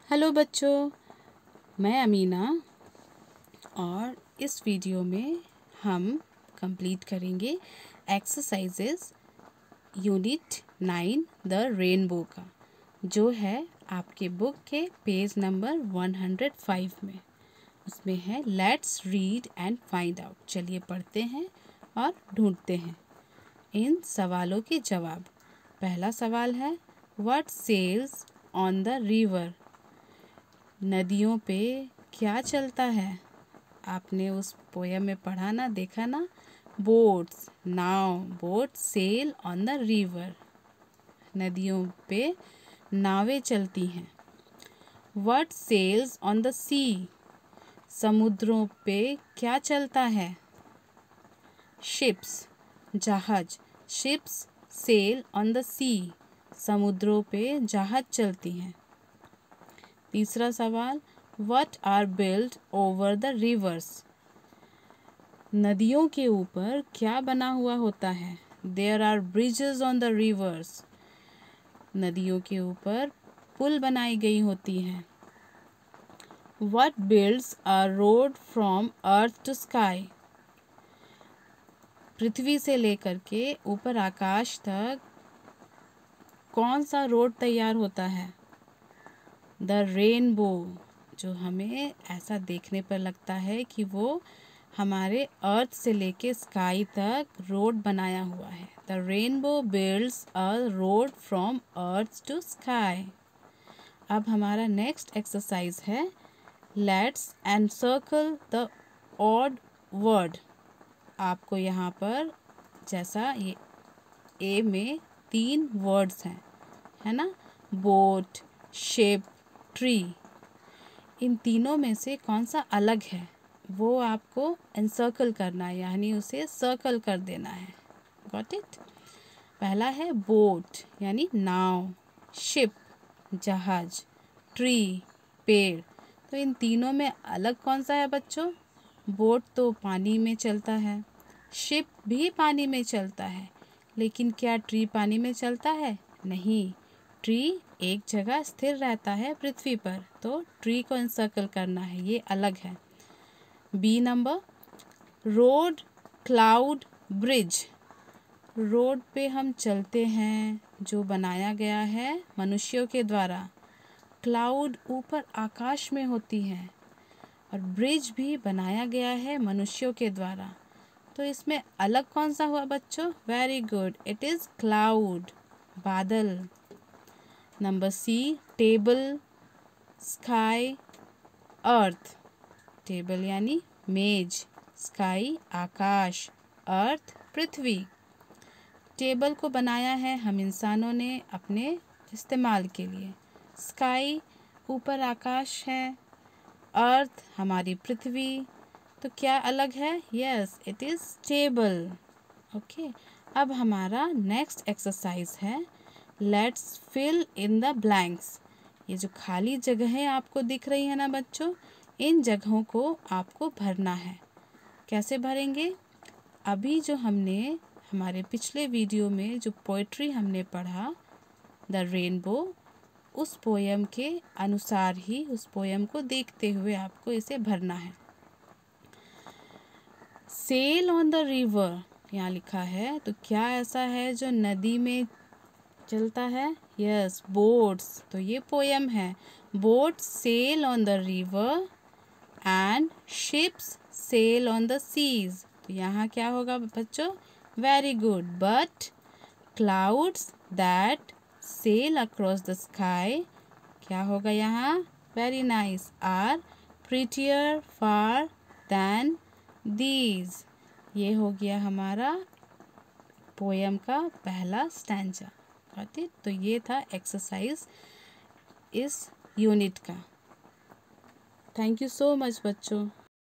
Hello बच्चों, मैं अमीना और इस वीडियो में हम कंप्लीट करेंगे एक्सरसाइजेस यूनिट 9 द रेनबो का, जो है आपके बुक के पेज नंबर 105 में। उसमें है let's read and find out. चलिए पढ़ते हैं और ढूंढते हैं इन सवालों के जवाब। पहला सवाल है what sails on the river. नदियों पे क्या चलता है? आपने उस पोयम में पढ़ा ना, देखा ना। बोट्स, नाव, boat sail on the river. नदियों पे नावें चलती हैं। What sails on the sea. समुद्रों पे क्या चलता है? शिप्स, जहाज। Ships sail on the sea. समुद्रों पे जहाज चलती हैं। तीसरा सवाल what are built over the rivers. नदियों के ऊपर क्या बना हुआ होता है? There are bridges on the rivers. नदियों के ऊपर पुल बनाई गई होती हैं। What builds a road from earth to sky. पृथ्वी से लेकर के ऊपर आकाश तक कौन सा रोड तैयार होता है? द रेनबो, जो हमें ऐसा देखने पर लगता है कि वो हमारे अर्थ से लेके स्काई तक रोड बनाया हुआ है। The rainbow builds a road from earth to sky. अब हमारा नेक्स्ट एक्सरसाइज है let's encircle the odd word. आपको यहाँ पर जैसा ये ए में 3 वर्ड्स हैं, है ना, बोट, शिप, ट्री। इन तीनों में से कौन सा अलग है वो आपको एनसर्कल करना है, यानी उसे सर्कल कर देना है। Got it? पहला है बोट यानी नाव, शिप जहाज, ट्री पेड़। तो इन तीनों में अलग कौन सा है बच्चों? बोट तो पानी में चलता है, शिप भी पानी में चलता है, लेकिन क्या ट्री पानी में चलता है? नहीं, ट्री एक जगह स्थिर रहता है पृथ्वी पर, तो ट्री को एनसर्कल करना है, ये अलग है। B number road, cloud, bridge. Road पे हम चलते हैं जो बनाया गया है मनुष्यों के द्वारा। क्लाउड ऊपर आकाश में होती है और ब्रिज भी बनाया गया है मनुष्यों के द्वारा। तो इसमें अलग कौन सा हुआ बच्चों? Very good, it is cloud, बादल। Number C table, sky, earth. Table यानी मेज, स्काई आकाश, अर्थ पृथ्वी। टेबल को बनाया है हम इंसानों ने अपने इस्तेमाल के लिए। स्काई ऊपर आकाश है, अर्थ हमारी पृथ्वी। तो क्या अलग है? Yes, it is table. Okay, अब हमारा नेक्स्ट एक्सरसाइज है let's fill in the blanks. ये जो खाली जगहें आपको दिख रही है ना बच्चों, इन जगहों को आपको भरना है। कैसे भरेंगे? अभी जो हमने हमारे पिछले वीडियो में जो पोएट्री हमने पढ़ा द रेनबो, उस पोयम के अनुसार ही, उस पोयम को देखते हुए आपको इसे भरना है। सेल ऑन द रिवर यहाँ लिखा है, तो क्या ऐसा है जो नदी में चलता है? Yes, boats. तो ये पोयम है boats sail on the river and ships sail on the seas. तो यहाँ क्या होगा बच्चों? Very good, but clouds that sail across the sky, क्या होगा यहाँ? Very nice, are prettier far than these. ये हो गया हमारा पोयम का पहला स्टैंजा। Got it? तो ये था एक्सरसाइज इस यूनिट का। थैंक यू सो मच बच्चों।